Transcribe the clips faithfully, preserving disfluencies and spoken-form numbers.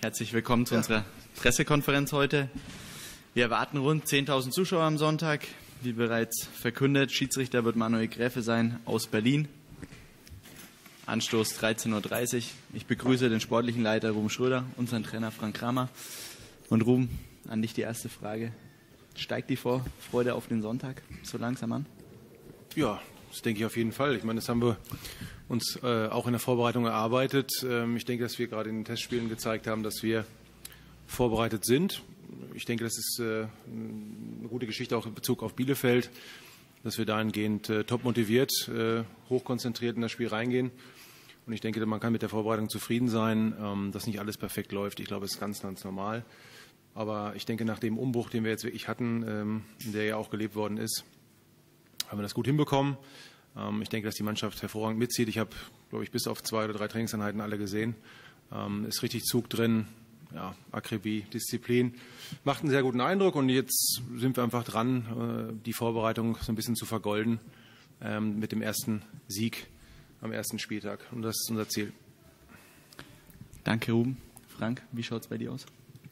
Herzlich willkommen zu unserer Pressekonferenz heute. Wir erwarten rund zehntausend Zuschauer am Sonntag. Wie bereits verkündet, Schiedsrichter wird Manuel Gräfe sein aus Berlin. Anstoß dreizehn Uhr dreißig. Ich begrüße den sportlichen Leiter Ruben Schröder, unseren Trainer Frank Kramer. Und Ruben, an dich die erste Frage. Steigt die Vorfreude auf den Sonntag so langsam an? Ja, das denke ich auf jeden Fall. Ich meine, das haben wir uns äh, auch in der Vorbereitung erarbeitet. Ähm, ich denke, dass wir gerade in den Testspielen gezeigt haben, dass wir vorbereitet sind. Ich denke, das ist äh, eine gute Geschichte auch in Bezug auf Bielefeld, dass wir dahingehend äh, top motiviert, äh, hochkonzentriert in das Spiel reingehen. Und ich denke, man kann mit der Vorbereitung zufrieden sein, ähm, dass nicht alles perfekt läuft. Ich glaube, das ist ganz, ganz normal. Aber ich denke, nach dem Umbruch, den wir jetzt wirklich hatten, ähm, in der ja auch gelebt worden ist, haben wir das gut hinbekommen. Ähm, ich denke, dass die Mannschaft hervorragend mitzieht. Ich habe, glaube ich, bis auf zwei oder drei Trainingseinheiten alle gesehen. Ähm, ist richtig Zug drin. Ja, Akribie, Disziplin. Macht einen sehr guten Eindruck und jetzt sind wir einfach dran, die Vorbereitung so ein bisschen zu vergolden ähm, mit dem ersten Sieg am ersten Spieltag. Und das ist unser Ziel. Danke, Ruben. Frank, wie schaut es bei dir aus?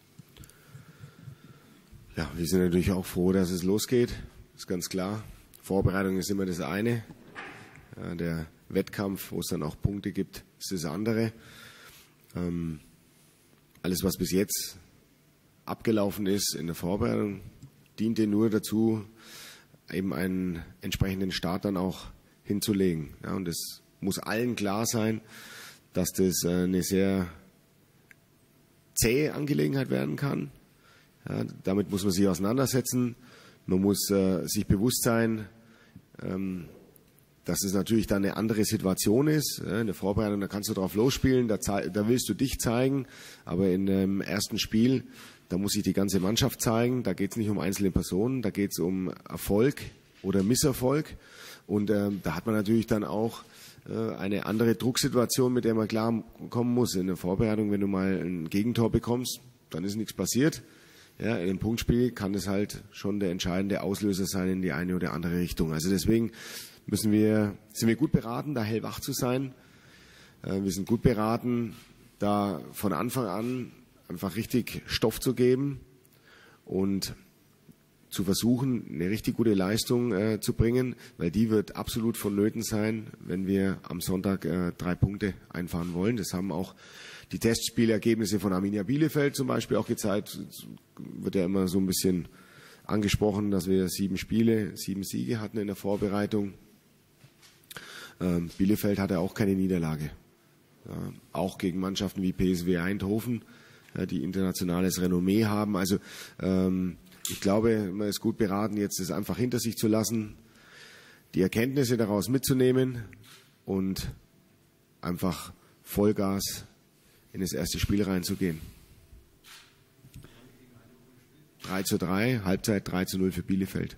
Ja, wir sind natürlich auch froh, dass es losgeht. Ist ganz klar. Vorbereitung ist immer das eine. Ja, der Wettkampf, wo es dann auch Punkte gibt, ist das andere. Ähm, Alles, was bis jetzt abgelaufen ist in der Vorbereitung, diente nur dazu, eben einen entsprechenden Start dann auch hinzulegen. Ja, und es muss allen klar sein, dass das eine sehr zähe Angelegenheit werden kann. Ja, damit muss man sich auseinandersetzen. Man muss äh, sich bewusst sein, ähm, dass es natürlich dann eine andere Situation ist. In der Vorbereitung, da kannst du drauf losspielen, da, da willst du dich zeigen, aber in dem ersten Spiel, da muss sich die ganze Mannschaft zeigen, da geht es nicht um einzelne Personen, da geht es um Erfolg oder Misserfolg und ähm, da hat man natürlich dann auch äh, eine andere Drucksituation, mit der man klar kommen muss. In der Vorbereitung, wenn du mal ein Gegentor bekommst, dann ist nichts passiert. Ja, in einem Punktspiel kann es halt schon der entscheidende Auslöser sein in die eine oder andere Richtung. Also deswegen müssen wir, sind wir gut beraten, da hellwach zu sein. Wir sind gut beraten, da von Anfang an einfach richtig Stoff zu geben und zu versuchen, eine richtig gute Leistung äh, zu bringen, weil die wird absolut vonnöten sein, wenn wir am Sonntag äh, drei Punkte einfahren wollen. Das haben auch die Testspielergebnisse von Arminia Bielefeld zum Beispiel auch gezeigt. Es wird ja immer so ein bisschen angesprochen, dass wir sieben Spiele, sieben Siege hatten in der Vorbereitung. Ähm, Bielefeld hatte auch keine Niederlage. Ja, auch gegen Mannschaften wie P S V Eindhoven, ja, die internationales Renommee haben. Also ähm, ich glaube, man ist gut beraten, jetzt das einfach hinter sich zu lassen, die Erkenntnisse daraus mitzunehmen und einfach Vollgas in das erste Spiel reinzugehen. drei zu drei, Halbzeit drei zu null für Bielefeld.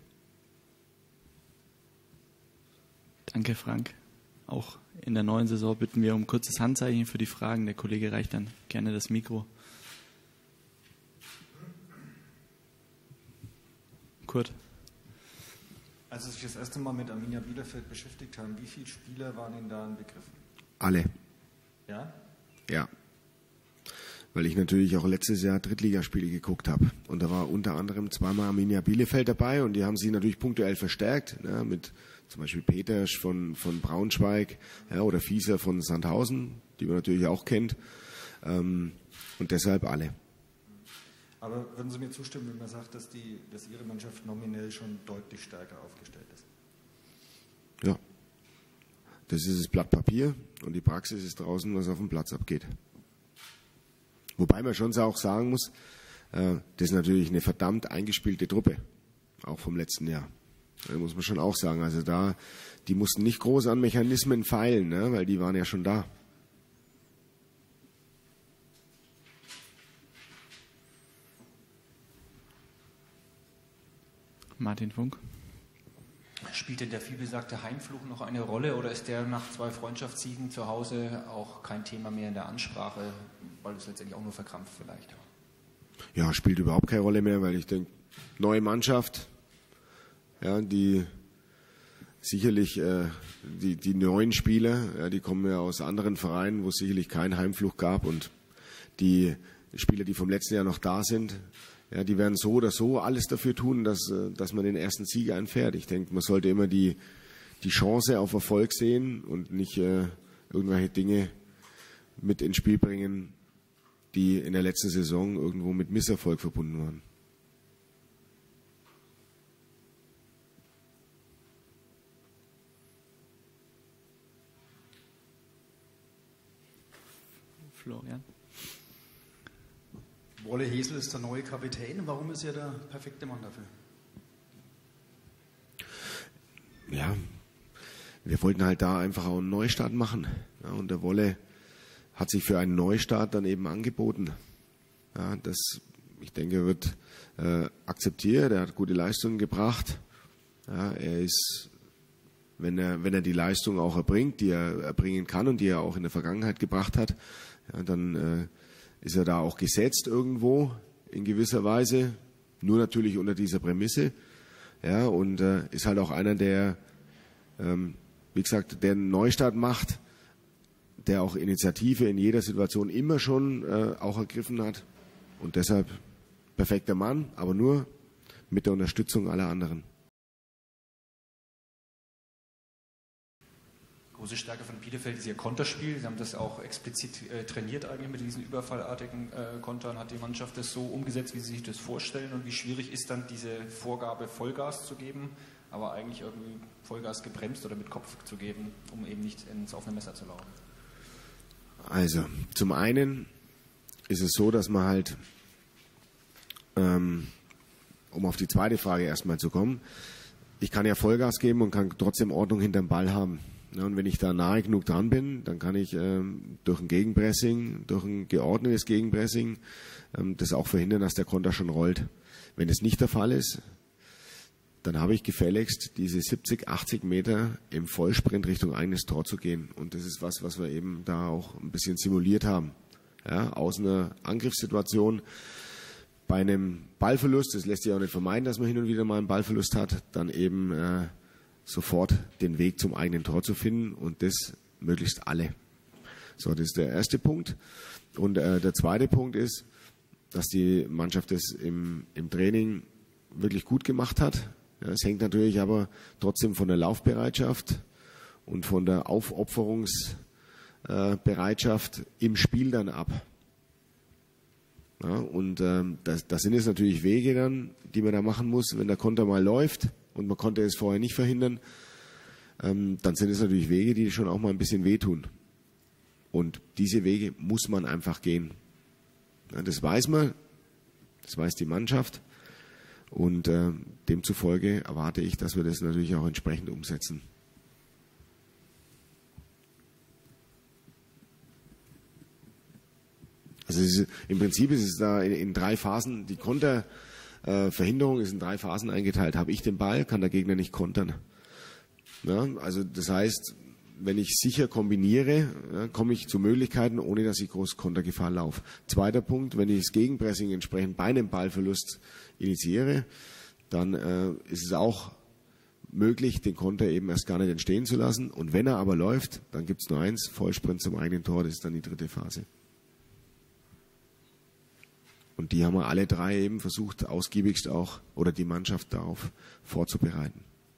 Danke, Frank. Auch in der neuen Saison bitten wir um kurzes Handzeichen für die Fragen. Der Kollege reicht dann gerne das Mikro. Kurt. Als Sie sich das erste Mal mit Arminia Bielefeld beschäftigt haben, wie viele Spieler waren Ihnen da ein Begriff? Alle. Ja? Ja. Weil ich natürlich auch letztes Jahr Drittligaspiele geguckt habe. Und da war unter anderem zweimal Arminia Bielefeld dabei und die haben sich natürlich punktuell verstärkt, ja, mit zum Beispiel Petersch von, von Braunschweig, ja, oder Fieser von Sandhausen, die man natürlich auch kennt. Ähm, und deshalb alle. Aber würden Sie mir zustimmen, wenn man sagt, dass, die, dass Ihre Mannschaft nominell schon deutlich stärker aufgestellt ist? Ja. Das ist das Blatt Papier und die Praxis ist draußen, was auf dem Platz abgeht. Wobei man schon auch sagen muss, äh, das ist natürlich eine verdammt eingespielte Truppe, auch vom letzten Jahr. Da muss man schon auch sagen, also da, die mussten nicht groß an Mechanismen feilen, ne, weil die waren ja schon da. Martin Funk. Spielt denn der vielbesagte Heimfluch noch eine Rolle oder ist der nach zwei Freundschaftssiegen zu Hause auch kein Thema mehr in der Ansprache, weil es letztendlich auch nur verkrampft vielleicht war? Ja, spielt überhaupt keine Rolle mehr, weil ich denke, neue Mannschaft, ja, die sicherlich äh, die, die neuen Spieler, ja, die kommen ja aus anderen Vereinen, wo es sicherlich keinen Heimfluch gab und die Spieler, die vom letzten Jahr noch da sind, ja, die werden so oder so alles dafür tun, dass, dass man den ersten Sieg einfährt. Ich denke, man sollte immer die, die Chance auf Erfolg sehen und nicht äh, irgendwelche Dinge mit ins Spiel bringen, die in der letzten Saison irgendwo mit Misserfolg verbunden waren. Florian. Wolle Hesel ist der neue Kapitän. Warum ist er der perfekte Mann dafür? Ja, wir wollten halt da einfach auch einen Neustart machen. Ja, und der Wolle hat sich für einen Neustart dann eben angeboten. Ja, das, ich denke, wird äh, akzeptiert. Er hat gute Leistungen gebracht. Ja, er ist, wenn er, wenn er die Leistung auch erbringt, die er erbringen kann und die er auch in der Vergangenheit gebracht hat, ja, dann äh, ist er da auch gesetzt irgendwo in gewisser Weise. Nur natürlich unter dieser Prämisse. Ja, und äh, ist halt auch einer, der, ähm, wie gesagt, der einen Neustart macht, der auch Initiative in jeder Situation immer schon äh, auch ergriffen hat. Und deshalb perfekter Mann, aber nur mit der Unterstützung aller anderen. Große Stärke von Bielefeld ist ihr Konterspiel. Sie haben das auch explizit äh, trainiert eigentlich mit diesen überfallartigen äh, Kontern. Hat die Mannschaft das so umgesetzt, wie Sie sich das vorstellen? Und wie schwierig ist dann diese Vorgabe, Vollgas zu geben, aber eigentlich irgendwie Vollgas gebremst oder mit Kopf zu geben, um eben nicht ins offene Messer zu laufen? Also, zum einen ist es so, dass man halt, ähm, um auf die zweite Frage erstmal zu kommen, ich kann ja Vollgas geben und kann trotzdem Ordnung hinterm Ball haben. Ja, und wenn ich da nahe genug dran bin, dann kann ich ähm, durch ein Gegenpressing, durch ein geordnetes Gegenpressing ähm, das auch verhindern, dass der Konter schon rollt. Wenn das nicht der Fall ist, dann habe ich gefälligst diese siebzig, achtzig Meter im Vollsprint Richtung eigenes Tor zu gehen. Und das ist was, was wir eben da auch ein bisschen simuliert haben. Ja, aus einer Angriffssituation bei einem Ballverlust, das lässt sich auch nicht vermeiden, dass man hin und wieder mal einen Ballverlust hat, dann eben äh, sofort den Weg zum eigenen Tor zu finden und das möglichst alle. So, das ist der erste Punkt. Und äh, der zweite Punkt ist, dass die Mannschaft das im, im Training wirklich gut gemacht hat. Ja, es hängt natürlich aber trotzdem von der Laufbereitschaft und von der Aufopferungsbereitschaft äh, im Spiel dann ab. Ja, und ähm, das, das sind jetzt natürlich Wege dann, die man da machen muss, wenn der Konter mal läuft und man konnte es vorher nicht verhindern, ähm, dann sind es natürlich Wege, die schon auch mal ein bisschen wehtun. Und diese Wege muss man einfach gehen. Ja, das weiß man, das weiß die Mannschaft und äh, demzufolge erwarte ich, dass wir das natürlich auch entsprechend umsetzen. Also es ist, im Prinzip ist es da in, in drei Phasen, die Konterverhinderung äh, ist in drei Phasen eingeteilt. Habe ich den Ball, kann der Gegner nicht kontern. Ja, also das heißt, wenn ich sicher kombiniere, ja, komme ich zu Möglichkeiten, ohne dass ich groß Kontergefahr laufe. Zweiter Punkt, wenn ich das Gegenpressing entsprechend bei einem Ballverlust initiiere, dann äh, ist es auch möglich, den Konter eben erst gar nicht entstehen zu lassen. Und wenn er aber läuft, dann gibt es nur eins, Vollsprint zum eigenen Tor, das ist dann die dritte Phase. Und die haben wir alle drei eben versucht, ausgiebigst auch, oder die Mannschaft darauf vorzubereiten.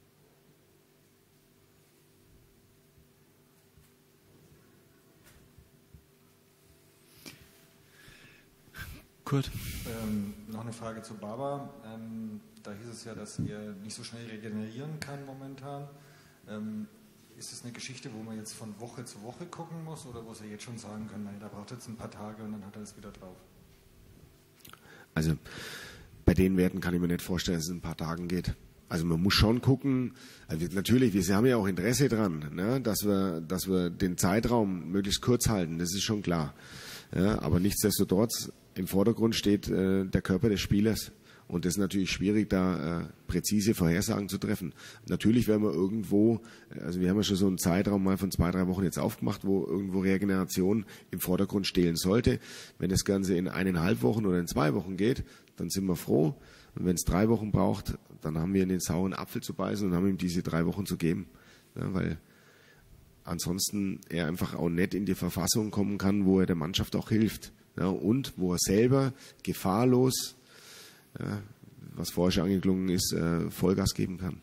Kurt. Ähm, noch eine Frage zu Baba. Ähm, da hieß es ja, dass er nicht so schnell regenerieren kann momentan. Ähm, ist es eine Geschichte, wo man jetzt von Woche zu Woche gucken muss oder wo Sie jetzt schon sagen können, nein, da braucht jetzt ein paar Tage und dann hat er es wieder drauf? Also bei den Werten kann ich mir nicht vorstellen, dass es in ein paar Tagen geht. Also man muss schon gucken, also natürlich, wir haben ja auch Interesse dran, ne, dass wir, dass wir den Zeitraum möglichst kurz halten, das ist schon klar. Ja, aber nichtsdestotrotz, im Vordergrund steht äh, der Körper des Spielers. Und das ist natürlich schwierig, da äh, präzise Vorhersagen zu treffen. Natürlich werden wir irgendwo, also wir haben ja schon so einen Zeitraum mal von zwei, drei Wochen jetzt aufgemacht, wo irgendwo Regeneration im Vordergrund stehen sollte. Wenn das Ganze in eineinhalb Wochen oder in zwei Wochen geht, dann sind wir froh. Und wenn es drei Wochen braucht, dann haben wir in den sauren Apfel zu beißen und haben ihm diese drei Wochen zu geben. Ja, weil ansonsten er einfach auch nicht in die Verfassung kommen kann, wo er der Mannschaft auch hilft. Ja, und wo er selber gefahrlos, ja, was vorher schon angeklungen ist, äh, Vollgas geben kann.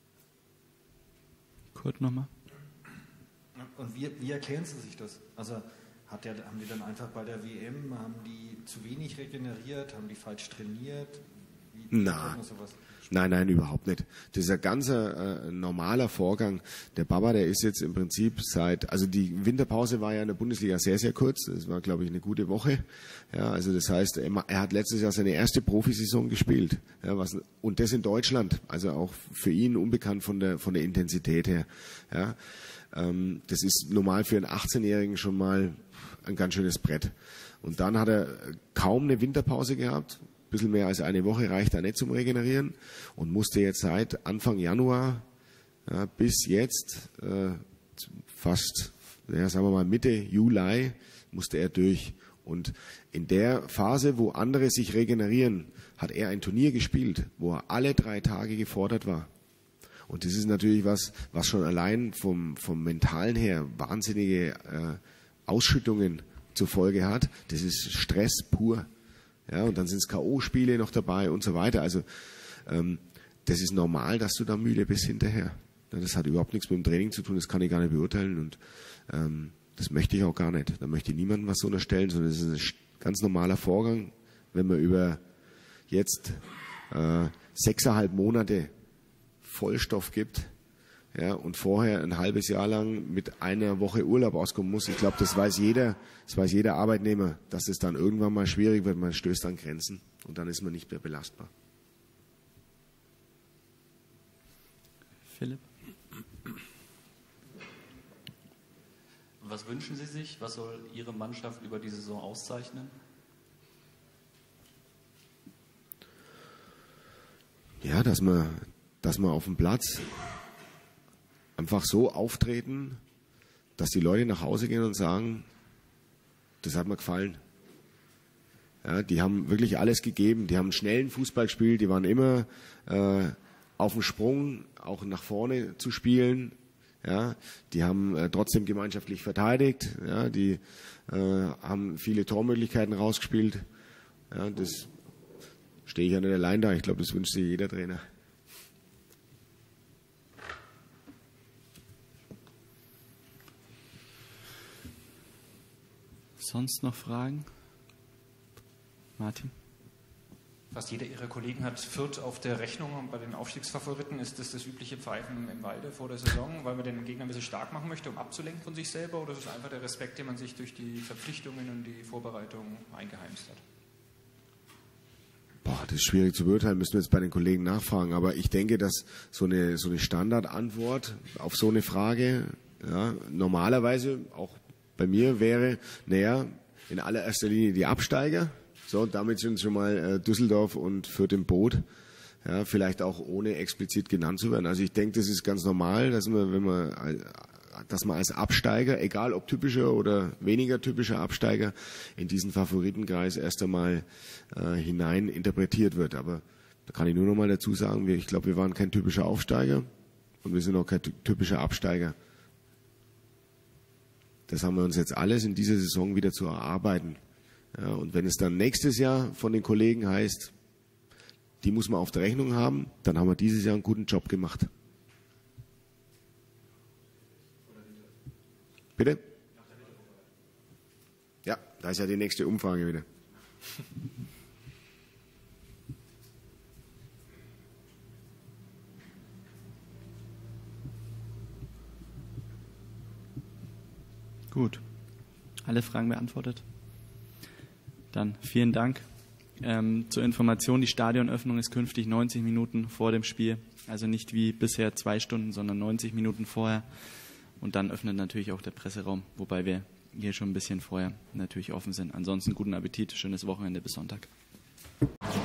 Kurt nochmal. Und wie, wie erklären Sie sich das? Also hat der, haben die dann einfach bei der W M, haben die zu wenig regeneriert, haben die falsch trainiert? Wie, wie Na. man sowas? Nein, nein, überhaupt nicht. Das ist ein ganz äh, normaler Vorgang. Der Baba, der ist jetzt im Prinzip seit, also die Winterpause war ja in der Bundesliga sehr, sehr kurz. Das war, glaube ich, eine gute Woche. Ja, also das heißt, er, er hat letztes Jahr seine erste Profisaison gespielt. Ja, was, und das in Deutschland. Also auch für ihn unbekannt von der, von der Intensität her. Ja, ähm, das ist normal für einen achtzehnjährigen schon mal ein ganz schönes Brett. Und dann hat er kaum eine Winterpause gehabt. Ein bisschen mehr als eine Woche reicht da nicht zum Regenerieren und musste jetzt seit Anfang Januar ja, bis jetzt äh, fast, ja, sagen wir mal Mitte Juli, musste er durch. Und in der Phase, wo andere sich regenerieren, hat er ein Turnier gespielt, wo er alle drei Tage gefordert war. Und das ist natürlich was, was schon allein vom, vom Mentalen her wahnsinnige äh, Ausschüttungen zur Folge hat. Das ist Stress pur. Ja, und dann sind es K O-Spiele noch dabei und so weiter. Also ähm, das ist normal, dass du da müde bist hinterher. Ja, das hat überhaupt nichts mit dem Training zu tun, das kann ich gar nicht beurteilen und ähm, das möchte ich auch gar nicht. Da möchte ich niemandem was unterstellen, sondern es ist ein ganz normaler Vorgang, wenn man über jetzt äh, sechseinhalb Monate Vollstoff gibt, ja, und vorher ein halbes Jahr lang mit einer Woche Urlaub auskommen muss. Ich glaube, das weiß jeder, das weiß jeder Arbeitnehmer, dass es dann irgendwann mal schwierig wird, man stößt an Grenzen und dann ist man nicht mehr belastbar. Philipp? Was wünschen Sie sich? Was soll Ihre Mannschaft über die Saison auszeichnen? Ja, dass man, dass man auf dem Platz einfach so auftreten, dass die Leute nach Hause gehen und sagen, das hat mir gefallen. Ja, die haben wirklich alles gegeben. Die haben schnellen Fußball gespielt. Die waren immer äh, auf dem Sprung, auch nach vorne zu spielen. Ja, die haben äh, trotzdem gemeinschaftlich verteidigt. Ja, die äh, haben viele Tormöglichkeiten rausgespielt. Ja, das stehe ich ja nicht allein da. Ich glaube, das wünscht sich jeder Trainer. Sonst noch Fragen? Martin? Fast jeder Ihrer Kollegen hat Fürth auf der Rechnung und bei den Aufstiegsfavoriten ist das das übliche Pfeifen im Walde vor der Saison, weil man den Gegner ein bisschen stark machen möchte, um abzulenken von sich selber, oder ist es einfach der Respekt, den man sich durch die Verpflichtungen und die Vorbereitung eingeheimst hat? Boah, das ist schwierig zu beurteilen, müssen wir jetzt bei den Kollegen nachfragen, aber ich denke, dass so eine, so eine Standardantwort auf so eine Frage, ja, normalerweise auch bei mir wäre, naja, in allererster Linie die Absteiger. So, damit sind schon mal äh, Düsseldorf und Fürth im Boot. Ja, vielleicht auch ohne explizit genannt zu werden. Also ich denke, das ist ganz normal, dass man, wenn man, dass man als Absteiger, egal ob typischer oder weniger typischer Absteiger, in diesen Favoritenkreis erst einmal äh, hinein interpretiert wird. Aber da kann ich nur noch mal dazu sagen, wir, ich glaube, wir waren kein typischer Aufsteiger und wir sind auch kein typischer Absteiger. Das haben wir uns jetzt alles in dieser Saison wieder zu erarbeiten. Ja, und wenn es dann nächstes Jahr von den Kollegen heißt, die muss man auf der Rechnung haben, dann haben wir dieses Jahr einen guten Job gemacht. Bitte? Ja, da ist ja die nächste Umfrage wieder. Gut. Alle Fragen beantwortet? Dann vielen Dank. Ähm, zur Information, die Stadionöffnung ist künftig neunzig Minuten vor dem Spiel. Also nicht wie bisher zwei Stunden, sondern neunzig Minuten vorher. Und dann öffnet natürlich auch der Presseraum, wobei wir hier schon ein bisschen vorher natürlich offen sind. Ansonsten guten Appetit, schönes Wochenende bis Sonntag.